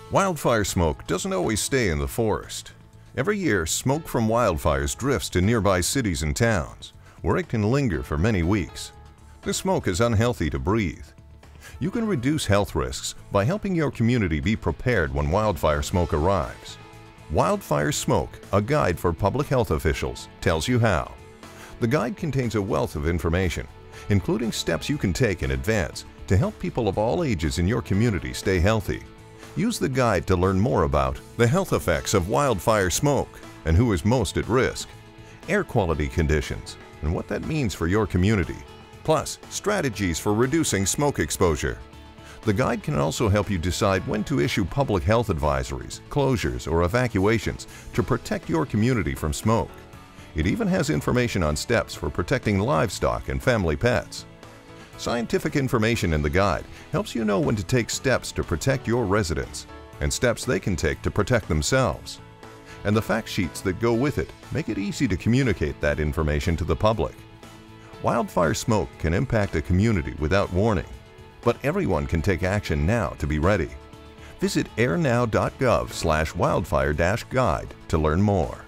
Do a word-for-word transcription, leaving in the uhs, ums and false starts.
Wildfire smoke doesn't always stay in the forest. Every year, smoke from wildfires drifts to nearby cities and towns, where it can linger for many weeks. This smoke is unhealthy to breathe. You can reduce health risks by helping your community be prepared when wildfire smoke arrives. Wildfire Smoke, a guide for public health officials, tells you how. The guide contains a wealth of information, including steps you can take in advance to help people of all ages in your community stay healthy. Use the guide to learn more about the health effects of wildfire smoke and who is most at risk, air quality conditions, and what that means for your community, plus strategies for reducing smoke exposure. The guide can also help you decide when to issue public health advisories, closures, or evacuations to protect your community from smoke. It even has information on steps for protecting livestock and family pets. Scientific information in the guide helps you know when to take steps to protect your residents and steps they can take to protect themselves. And the fact sheets that go with it make it easy to communicate that information to the public. Wildfire smoke can impact a community without warning, but everyone can take action now to be ready. Visit airnow dot gov slash wildfire dash guide to learn more.